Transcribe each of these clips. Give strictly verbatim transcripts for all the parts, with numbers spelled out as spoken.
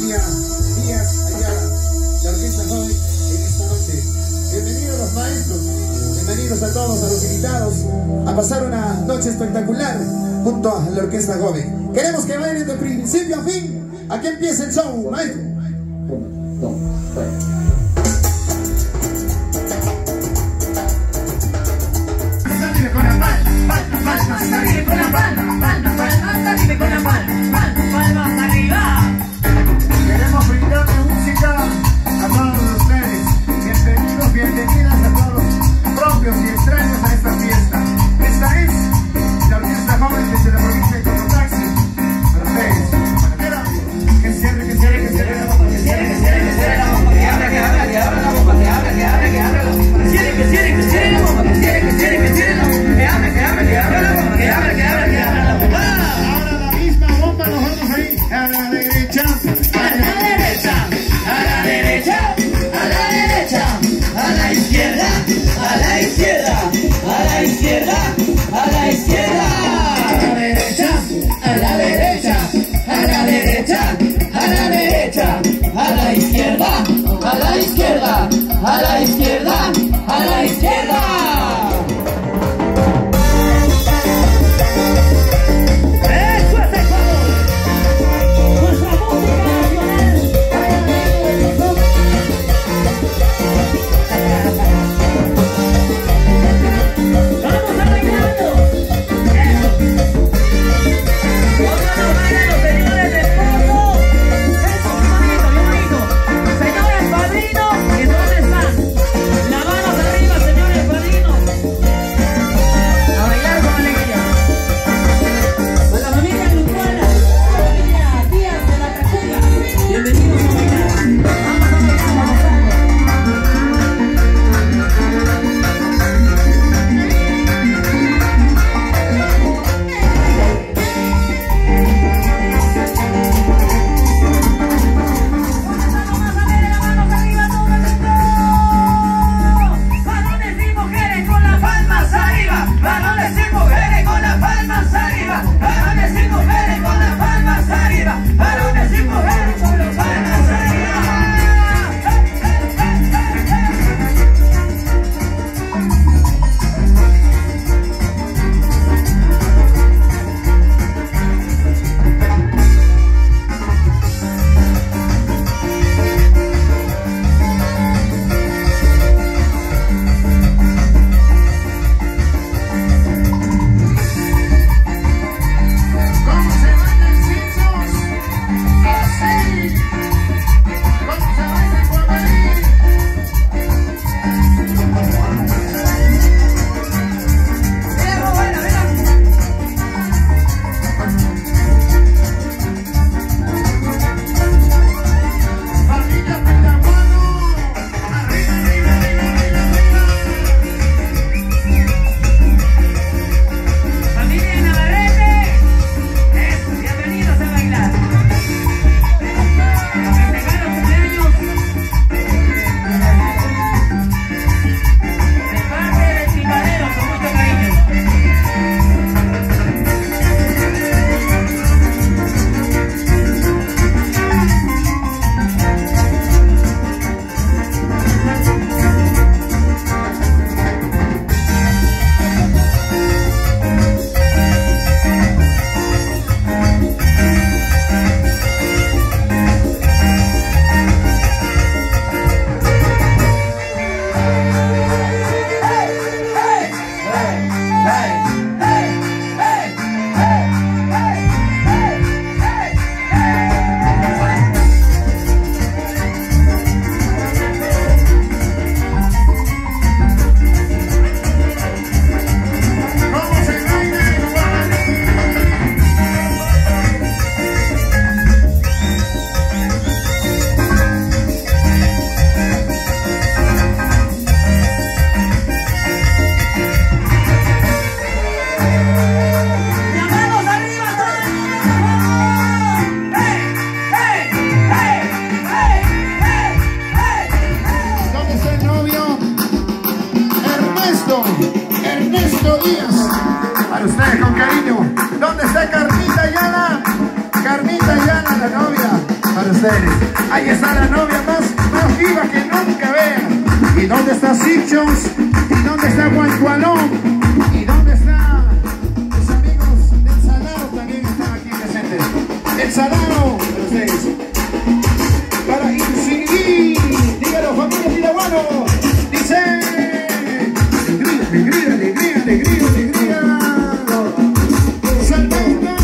familia Díaz Ayala, la Orquesta Joven en esta noche. Bienvenidos los maestros, bienvenidos a todos, a los invitados, a pasar una noche espectacular junto a la Orquesta Joven. Queremos que bailen de principio a fin. Aquí empieza el show, maestro. Uno, dos, tres. Con la palma, palma, palma, arriba con la palma, palma, palma, arriba con la palma, palma, palmas arriba. Queremos brindarle música a todos ustedes. Bienvenidos, bienvenidas a todos los propios y extraños a esta fiesta. Esta es la Orquesta Joven desde la provincia de Cotopaxi. Para ustedes. Que cierre, que cierre, que cierre la bomba, que cierre, que cierre, que cierre la bomba, que abra, que abra, que abra la bomba, que abra, que abra, que abra la bomba, que cierre, que cierre, que cierre la bomba, que cierre, que cierre, que cierre la bomba, que abra, que abra, que abra la bomba, que abra, que abra, que abra la bomba. ¿Y dónde está Sichos? ¿Y dónde está Guancualón? ¿Y dónde están los amigos del Salado? También están aquí presentes. El Salado, para ustedes. Para incidir. Dígalo, familia Tiraguano. Dice. Alegría, alegría, alegría, alegría, alegría. Saltando.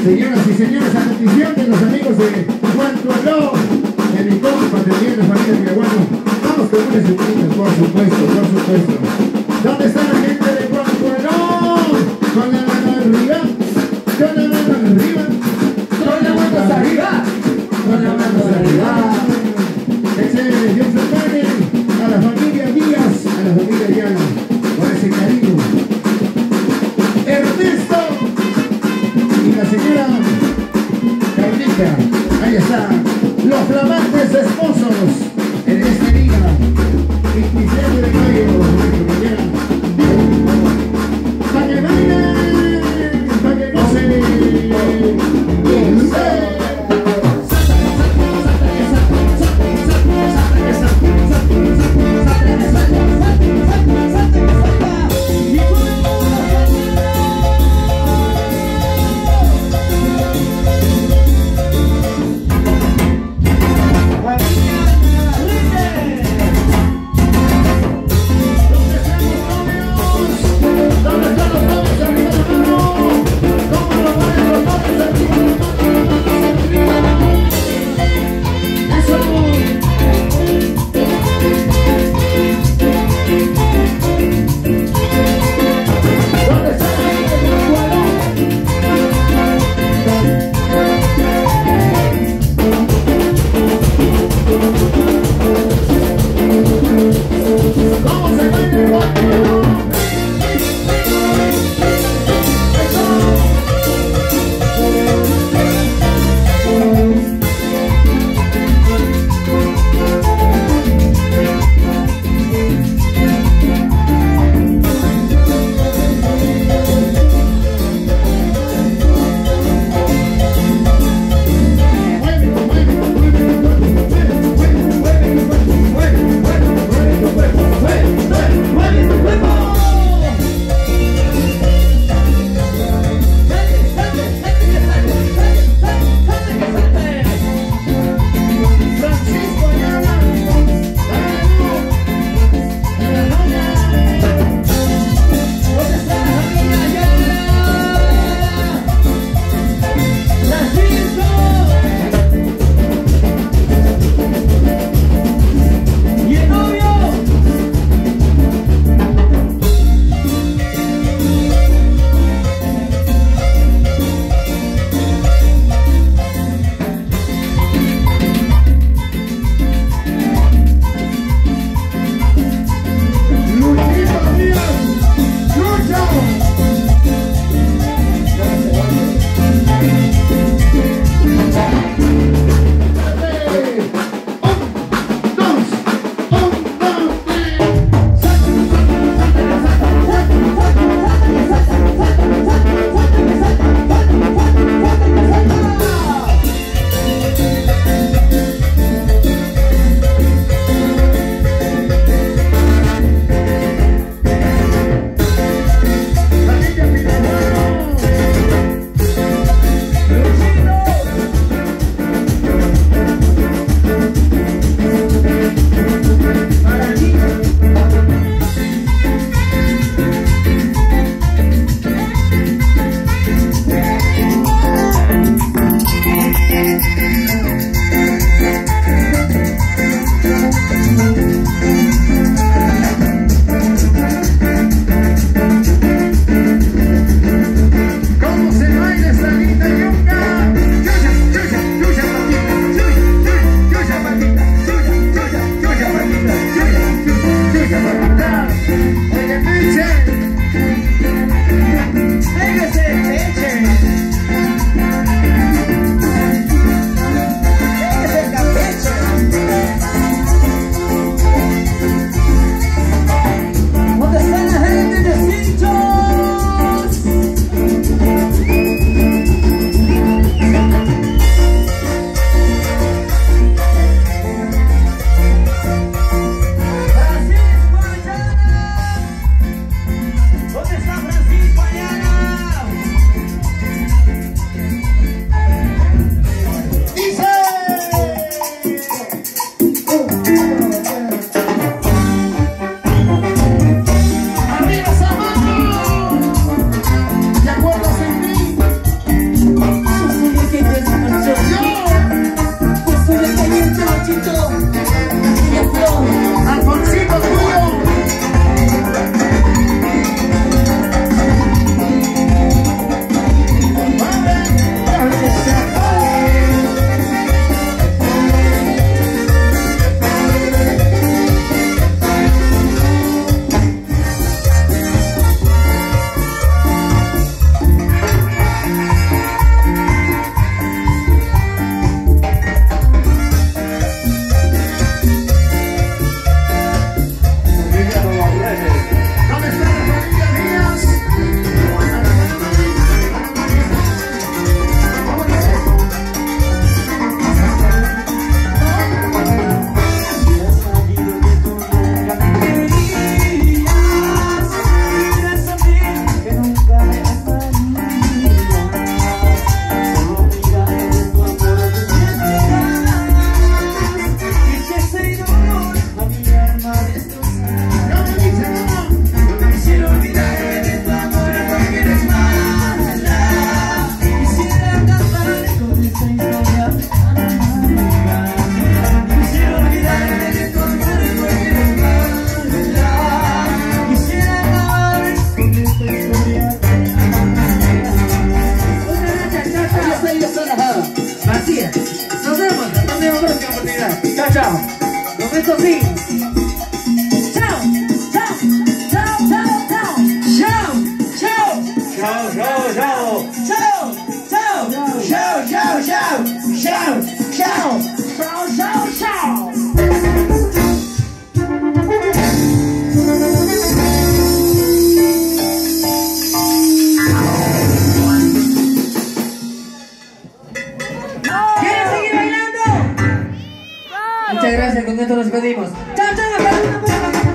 Señoras y señores, a petición de los amigos de Juan Tualó, de mi compa, de la familia Miraguano, vamos con unas segunditas, por supuesto, por supuesto. ¿Dónde está la gente de Juan Tualó? Con la mano arriba, con la mano arriba, Con las manos arriba, con las manos arriba. excelente, Dios los pague a la familia Díaz, a la familia Diana, por ese cariño. Ernesto y la señora Carlita, ahí están, los flamantes esposos en este día, veintisiete de mayo, mañana. Pa' que bailen, pa' que gocen, ¡sí! ¿Dónde están los novios? Arriba la mano. ¿Cómo lo van los novios? chao, chao, chao, chao, chao, chao, chao. ¿Quieren seguir bailando? Muchas gracias, con esto nos despedimos. Chao, chao.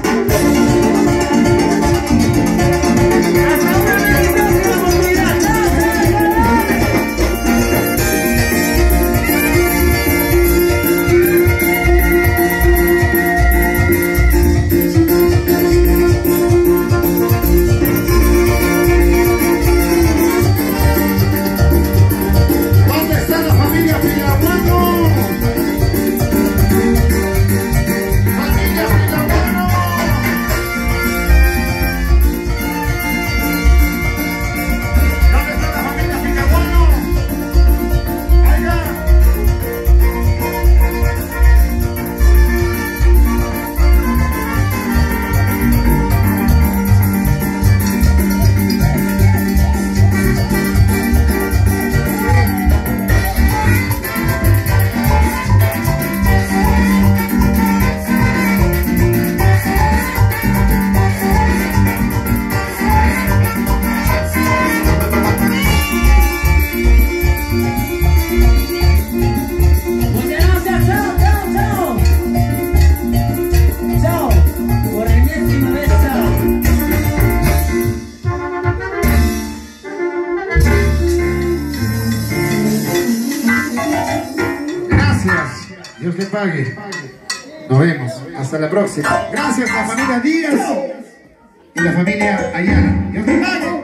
Dios le pague. Nos vemos. Hasta la próxima. Gracias a la familia Díaz y la familia Ayala. Dios le pague.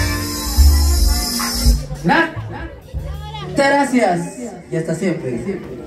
Muchas gracias y hasta siempre.